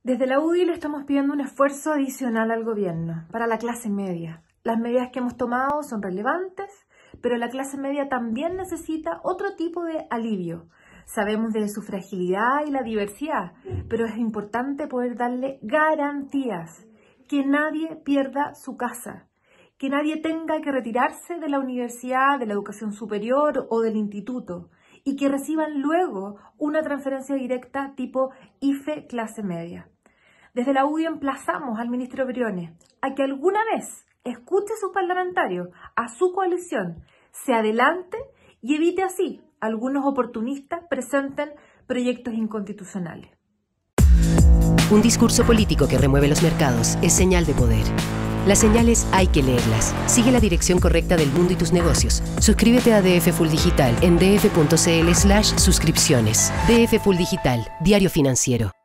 Desde la UDI le estamos pidiendo un esfuerzo adicional al gobierno para la clase media. Las medidas que hemos tomado son relevantes, pero la clase media también necesita otro tipo de alivio. Sabemos de su fragilidad y la diversidad, pero es importante poder darle garantías, que nadie pierda su casa, que nadie tenga que retirarse de la universidad, de la educación superior o del instituto, y que reciban luego una transferencia directa tipo IFE clase media. Desde la UDI emplazamos al ministro Briones a que alguna vez escuche a sus parlamentarios, a su coalición, se adelante y evite así algunos oportunistas presenten proyectos inconstitucionales. Un discurso político que remueve los mercados es señal de poder. Las señales hay que leerlas. Sigue la dirección correcta del mundo y tus negocios. Suscríbete a DF Full Digital en df.cl/suscripciones. DF Full Digital, diario financiero.